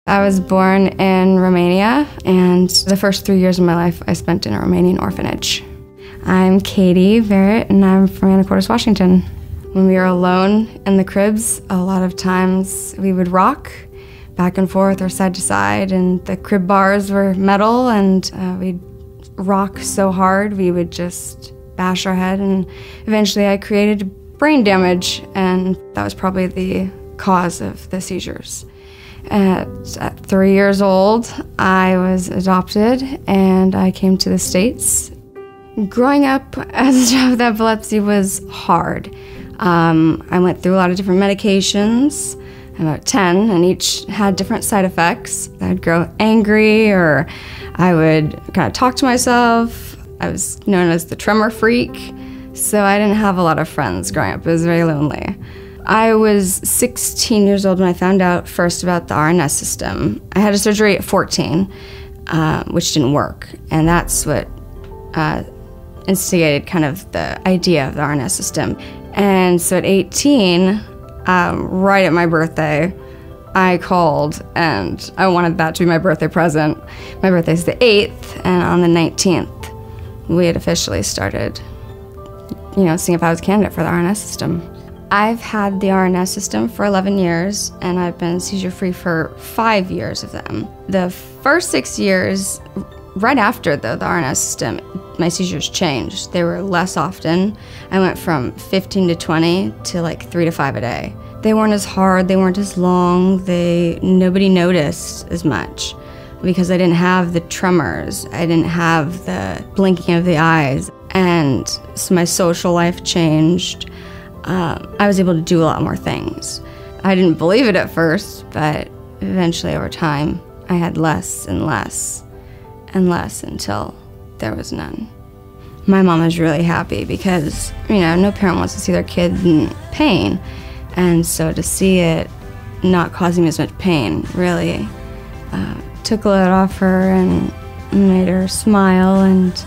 I was born in Romania, and the first 3 years of my life I spent in a Romanian orphanage. I'm Katie Verrett, and I'm from Anacortes, Washington. When we were alone in the cribs, a lot of times we would rock back and forth or side to side, and the crib bars were metal, and we'd rock so hard we would just bash our head, and eventually I created brain damage, and that was probably the cause of the seizures. At 3 years old, I was adopted and I came to the States. Growing up as a child with epilepsy was hard. I went through a lot of different medications, about 10, and each had different side effects. I'd grow angry, or I would kind of talk to myself. I was known as the tremor freak, so I didn't have a lot of friends growing up. It was very lonely. I was 16 years old when I found out first about the RNS system. I had a surgery at 14, which didn't work, and that's what instigated kind of the idea of the RNS system. And so at 18, right at my birthday, I called, and I wanted that to be my birthday present. My birthday's the 8th, and on the 19th, we had officially started, seeing if I was a candidate for the RNS system. I've had the RNS system for 11 years, and I've been seizure-free for 5 years of them. The first 6 years, right after the RNS system, my seizures changed. They were less often. I went from 15 to 20 to like 3 to 5 a day. They weren't as hard, they weren't as long, nobody noticed as much because I didn't have the tremors, I didn't have the blinking of the eyes, and so my social life changed. I was able to do a lot more things. I didn't believe it at first, but eventually over time, I had less and less and less until there was none. My mom was really happy because, no parent wants to see their kid in pain. And so to see it not causing me as much pain really took a load off her and made her smile,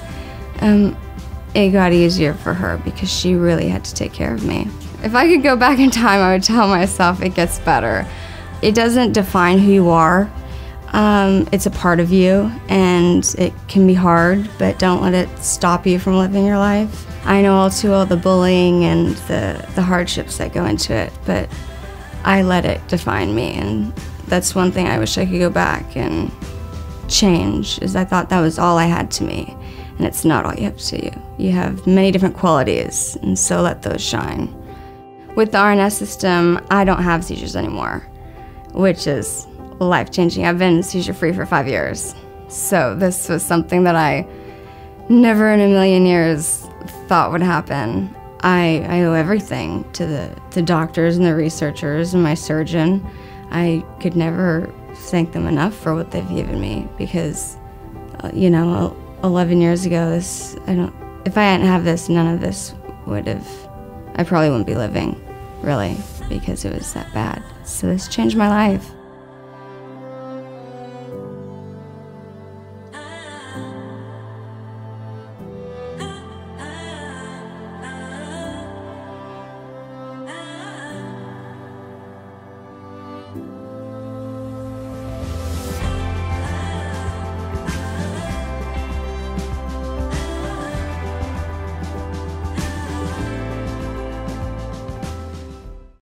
and it got easier for her because she really had to take care of me. If I could go back in time, I would tell myself it gets better. It doesn't define who you are. It's a part of you, and it can be hard, but don't let it stop you from living your life. I know all too well the bullying and the hardships that go into it, but I let it define me, and that's one thing I wish I could go back and change, is I thought that was all I had to me. And it's not all you have to you. You have many different qualities, and so let those shine. With the RNS system, I don't have seizures anymore, which is life-changing. I've been seizure-free for 5 years. So this was something that I never in a million years thought would happen. I owe everything to the doctors and the researchers and my surgeon. I could never thank them enough for what they've given me because, 11 years ago, if I hadn't have this, none of this I probably wouldn't be living, really, because it was that bad. So this changed my life.